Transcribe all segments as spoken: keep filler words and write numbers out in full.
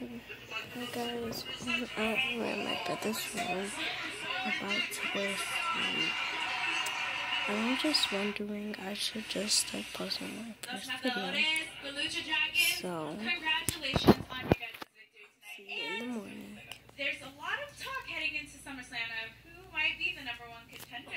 Hi guys, I'm out in my brother's room about to go sleep. And I'm just wondering, I should just start posting my first video. So, congratulations on your guys' victory tonight. See you in the morning. There's a lot of talk heading into SummerSlam of who might be the number one contender.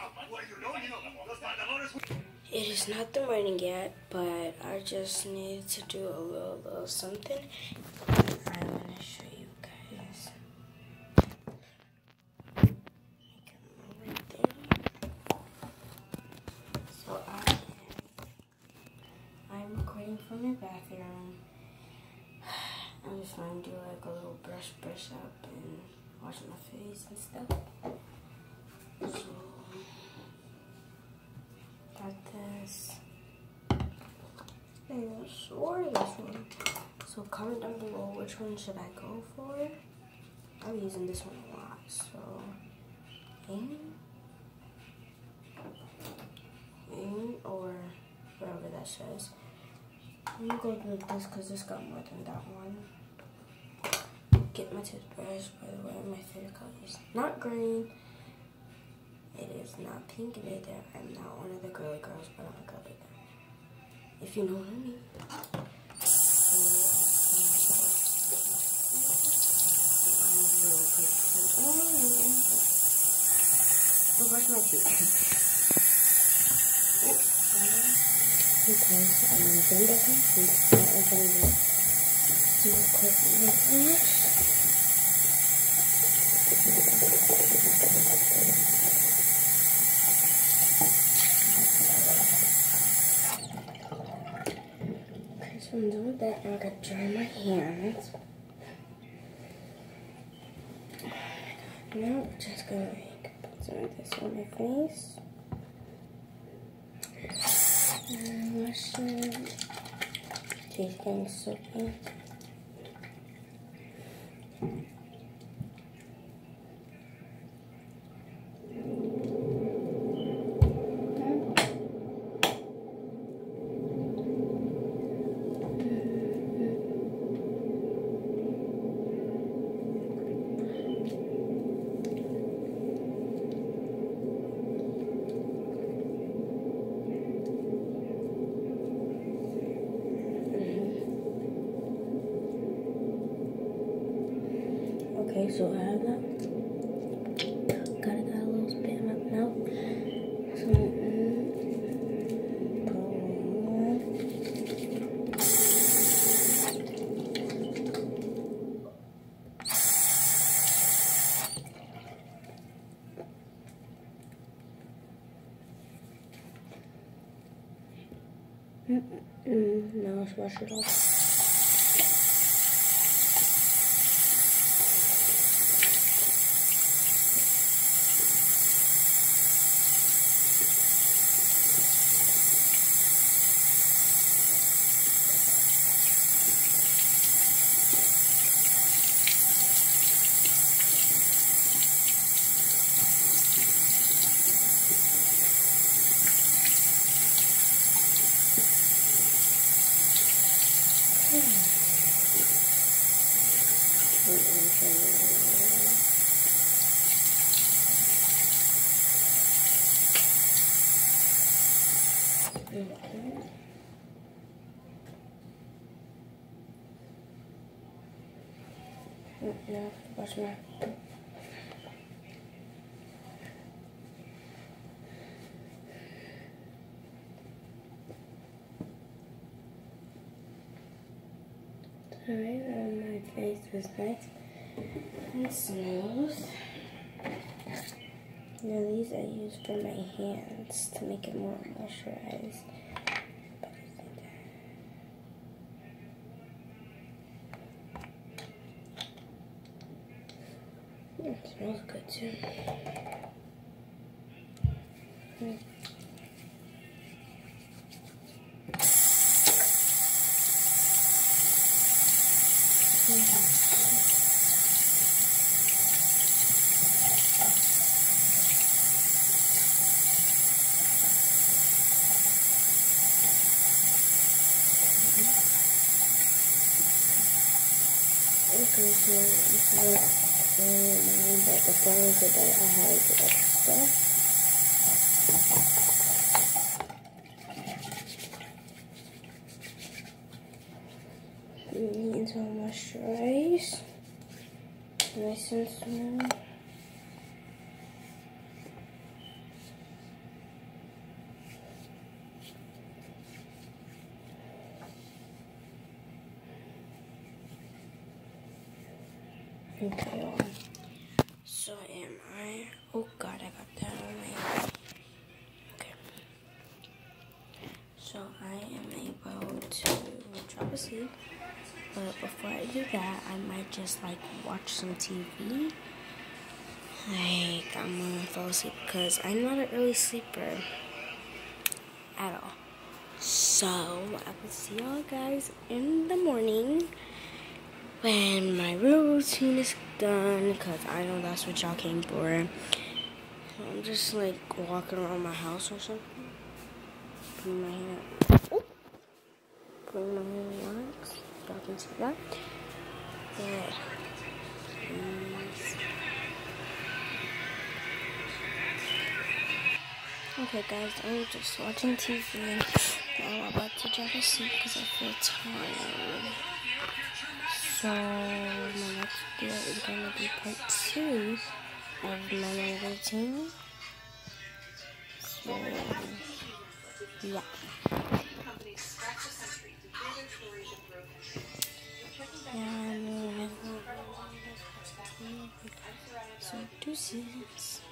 It is not the morning yet, but I just need to do a little, little something. I'm going to show you guys. Right there. So I am, I'm recording from my bathroom. I'm just going to do like a little brush, brush up and wash my face and stuff. So, got this. I'm not sure this one. So comment down below which one should I go for. I'm using this one a lot. So aim, aim or whatever that says. I'm gonna go with this because this got more than that one. Get my toothbrush. By the way, my favorite color is not green. It is not pink either. I'm not one of the girly girls, but I'm a girly girl. If you know what I mean. So, I'll brush my teeth. Okay, so I'm gonna bend up my teeth. I'm gonna do a quick mouthwash. Okay, so I'm done with that. Now I gotta dry my hands. Now I'm just gonna like put some of this on my face. And wash it. Teeth getting soapy. Okay, so I have that. Gotta got a little spit in my mouth. So, mm, mm, now let's wash it off. Okay. Now, wash my Alright, now my face is nice and smooth. Now these I use for my hands to make it more moisturized. It smells good too. Mm. Mm-hmm. Okay, so this is um, like a blanket that I had with extra stuff. Need to moisturize. Nice and smooth. Okay, um, so am I. Oh god, I got that on my. Okay. So I am able to drop asleep. But before I do that, I might just like watch some T V. Like, I'm gonna fall asleep because I'm not an early sleeper at all. So I will see y'all guys in the morning when my real routine is done, because I know that's what y'all came for. So I'm just like walking around my house or something. Putting my hand up. Putting my hand in wax. Y'all can see that. But please. Okay guys, I'm just watching T V. Now I'm about to drop asleep because I feel tired. So my next video is gonna be part two of my night routine. So yeah. Yeah, so deuces.